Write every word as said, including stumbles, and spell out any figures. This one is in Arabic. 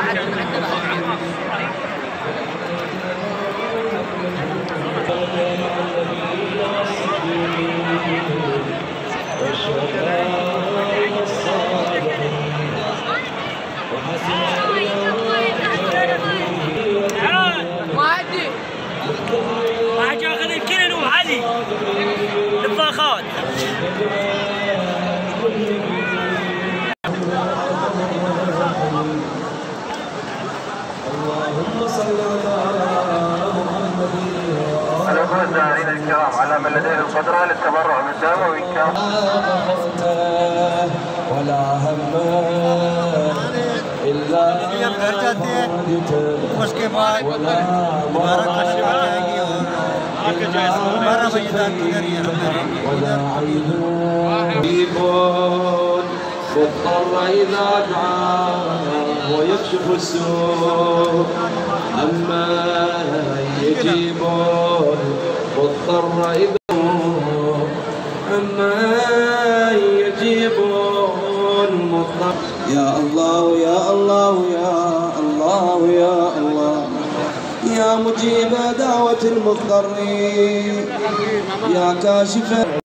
واحد ياخذ الكنن وعلي الفاخات. اللهم صل على محمد. الأخوة الزائرين الكرام على من لديهم قدرة للتبرع من دام وإن كان ولا هم إلا उसके बाद दोबारा कश्मीर जाएगी और बारह बजे तक इधर ही مضطر إذا دعا ويكشف السوء أما يجيب مضطر إذا أما يجيب المضطر. يا الله يا الله يا الله يا الله يا مجيب دعوة المضطرين يا كاشف